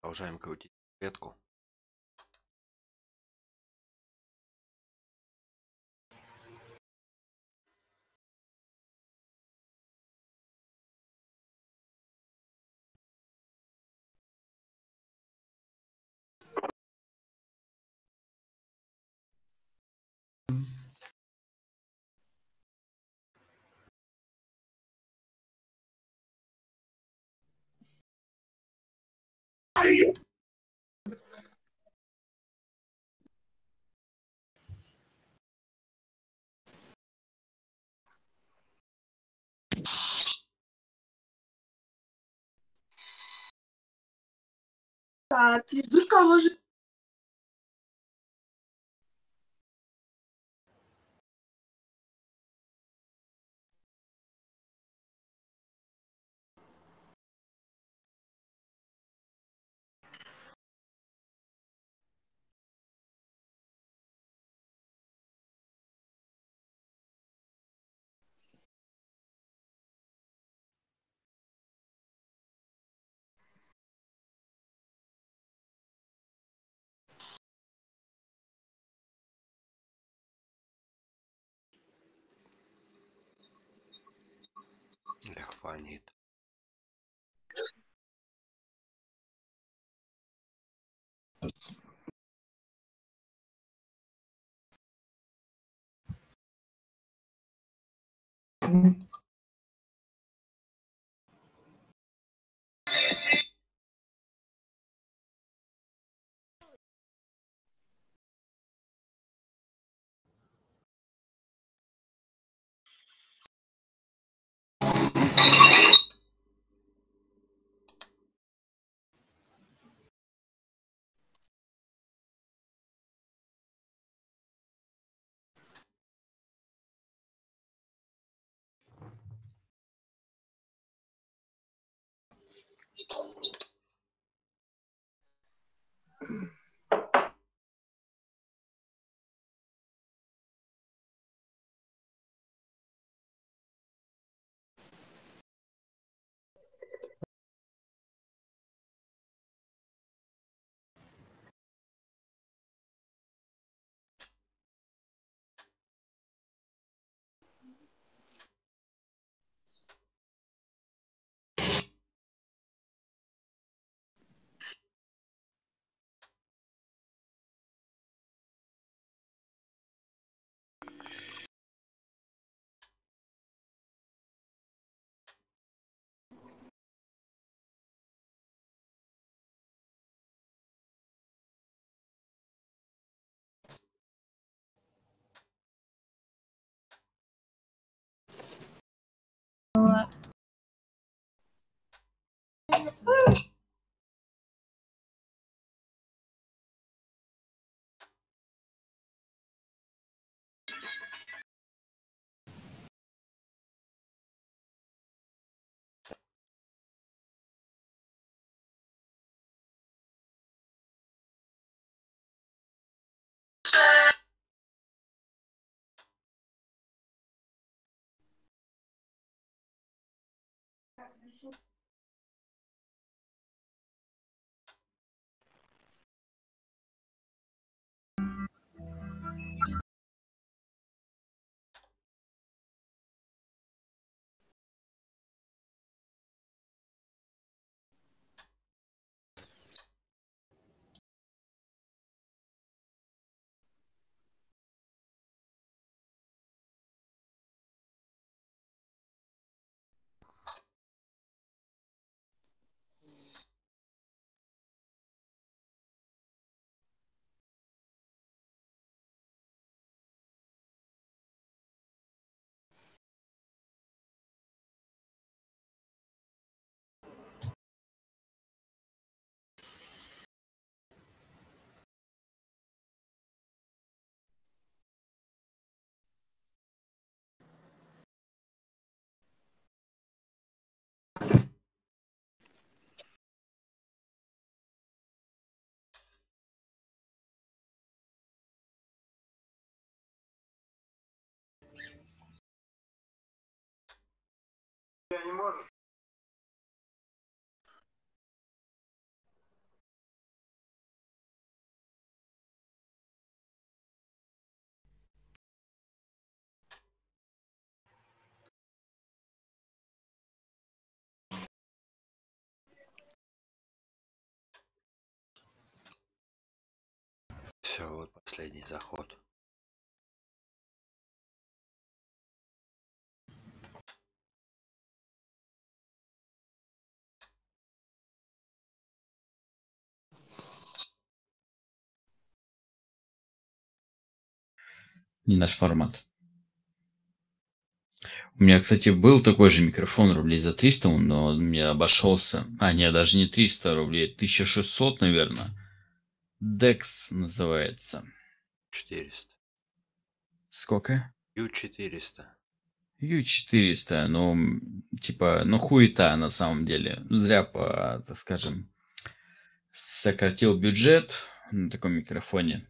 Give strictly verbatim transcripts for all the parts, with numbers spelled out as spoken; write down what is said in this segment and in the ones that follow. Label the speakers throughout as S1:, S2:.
S1: Продолжаем крутить ветку.
S2: Так, лягушка ложит.
S1: Лихванит.
S2: Я не могу.
S1: Последний заход.
S2: Не наш формат. У меня, кстати, был такой же микрофон рублей за триста, но он мне обошелся. А, нет, даже не триста рублей, тысяча шестьсот, наверное. Dex называется.
S1: четыреста.
S2: Сколько?
S1: Ю четыреста.
S2: Ю четыреста, ну, м, типа, ну хуета на самом деле. Зря, по, так скажем, сократил бюджет на таком микрофоне.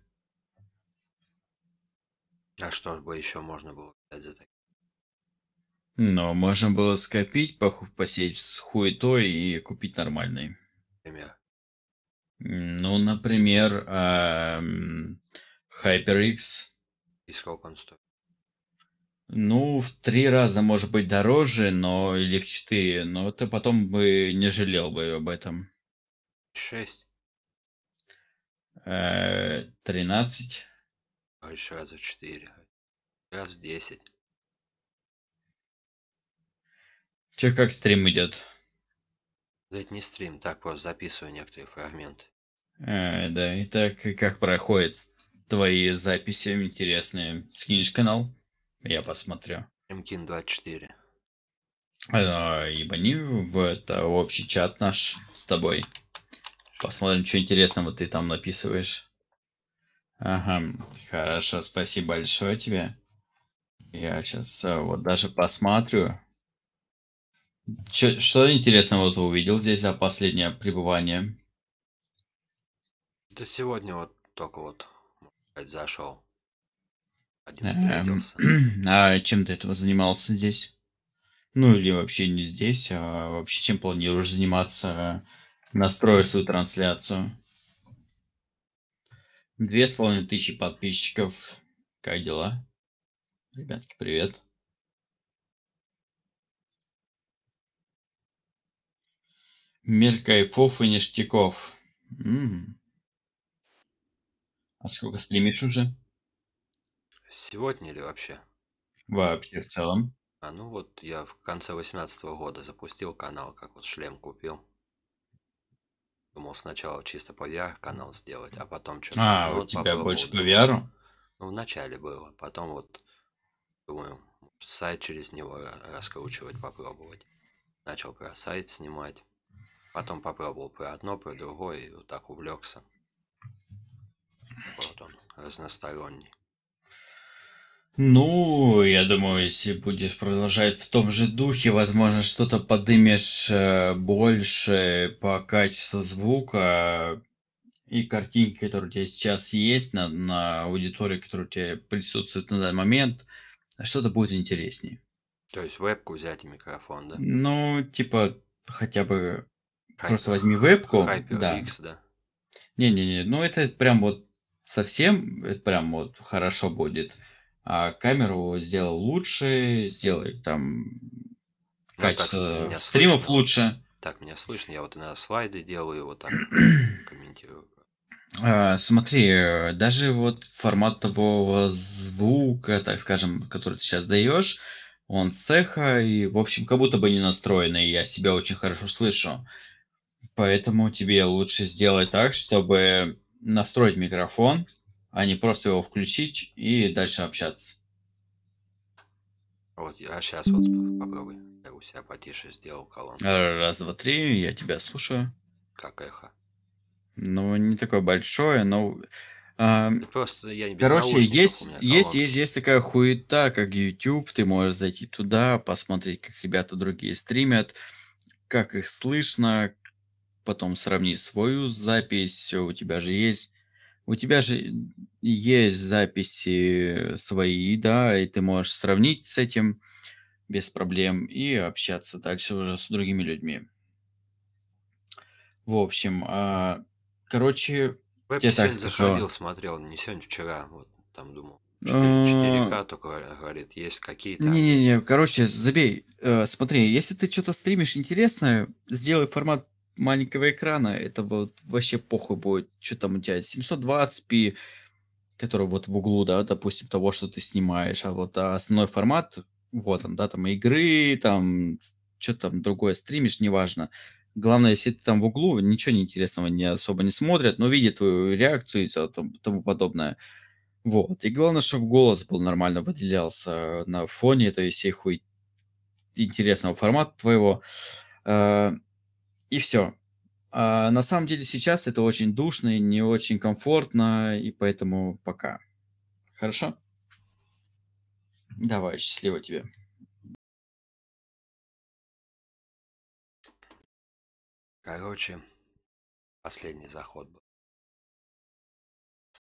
S1: А что бы еще можно было взять за такие?
S2: Но можно было скопить, поху- посеять с хуетой и купить нормальный.
S1: Например,
S2: М, Ну, например, ам, HyperX.
S1: и сколько он стоит?
S2: Ну, в три раза, может быть, дороже, но или в четыре, но ты потом бы не жалел бы об этом.
S1: шесть.
S2: Э, тринадцать.
S1: А еще раза четыре. Раз десять.
S2: Че, как стрим идет?
S1: Да это не стрим, так просто записываю некоторые фрагменты.
S2: Э, да, итак, и как проходят твои записи интересные? Скинешь канал? Я посмотрю.
S1: Мкин двадцать четыре.
S2: А, ебани в это в общий чат наш с тобой. Посмотрим, что интересного ты там написываешь. Ага, хорошо, спасибо большое тебе. Я сейчас вот даже посмотрю. Чё- что интересного ты увидел здесь за последнее пребывание?
S1: Да сегодня вот только вот, можно сказать, зашел. Один
S2: Эм,
S1: встретился.
S2: а чем ты этого занимался здесь? Ну или вообще не здесь, а вообще чем планируешь заниматься, настроить свою трансляцию? Две с половиной тысячи подписчиков. Как дела? Ребятки, привет. Мир кайфов и ништяков. М, А сколько стримишь уже?
S1: Сегодня или вообще?
S2: Вообще в целом.
S1: А ну вот я в конце восемнадцатого года запустил канал, как вот шлем купил. Думал сначала чисто по V R канал сделать, а потом что-то вот
S2: А, у
S1: нод
S2: тебя
S1: попробовал,
S2: больше по
S1: думаю.
S2: V R?
S1: Ну, в начале было. Потом вот, думаю, может, сайт через него ра- раскручивать, попробовать. Начал про сайт снимать. Потом попробовал про одно, про другое, и вот так увлекся. Вот он, разносторонний.
S2: Ну, я думаю, если будешь продолжать в том же духе, возможно, что-то подымешь э, больше по качеству звука и картинки, которые у тебя сейчас есть на, на аудитории, которая у тебя присутствует на данный момент, что-то будет интереснее.
S1: То есть вебку взять и микрофон, да?
S2: Ну, типа, хотя бы просто
S1: Hyper,
S2: возьми вебку, да.
S1: HyperX, да?
S2: Не-не-не, ну это прям вот совсем, это прям вот хорошо будет. А камеру сделал лучше, сделай там
S1: Ну а как с-
S2: качество
S1: меня
S2: стримов
S1: слышно? Вот
S2: лучше.
S1: так меня слышно. Я вот иногда слайды делаю, вот так комментирую.
S2: А, смотри, э, даже вот формат того звука, так скажем, который ты сейчас даешь, он с эхо и, в общем, как будто бы не настроенный, я себя очень хорошо слышу. Поэтому тебе лучше сделать так, чтобы настроить микрофон, а не просто его включить и дальше общаться.
S1: Вот, а сейчас вот поп- попробуй. Я у себя потише сделал колонки.
S2: Раз, два, три, я тебя слушаю.
S1: Как эхо.
S2: Ну, не такое большое, но... а,
S1: Это просто я не без
S2: короче,
S1: наушников, у
S2: есть,
S1: меня
S2: есть, есть,
S1: колонки.
S2: есть такая хуета, как YouTube. Ты можешь зайти туда, посмотреть, как ребята другие стримят, как их слышно, потом сравнить свою запись. У тебя же есть... У тебя же есть записи свои, да, и ты можешь сравнить с этим без проблем и общаться дальше уже с другими людьми. В общем, а, короче,
S1: Вебки
S2: тебе так
S1: сегодня
S2: скажу.
S1: заходил, смотрел, не сегодня, вчера. Вот там думал. четыре
S2: А,
S1: четыре ка только г- говорит, есть какие-то, а нет.
S2: Не-не-не, короче, забей. Э, смотри, если ты что-то стримишь интересное, сделай формат маленького экрана, это вот вообще похуй будет. Что там у тебя, семьсот двадцать пи, который вот в углу, да, допустим, того, что ты снимаешь, а вот а основной формат, вот он, да, там игры, там что там другое стримишь, неважно. Главное, если ты там в углу, ничего неинтересного не особо не смотрят, но видят твою реакцию и всё там тому подобное. Вот. И главное, чтобы голос был нормально выделялся на фоне этой всей хуй интересного формата твоего. А, и все. А на самом деле сейчас это очень душно и не очень комфортно, и поэтому пока. Хорошо? Давай, счастливо тебе.
S1: Короче, последний заход был.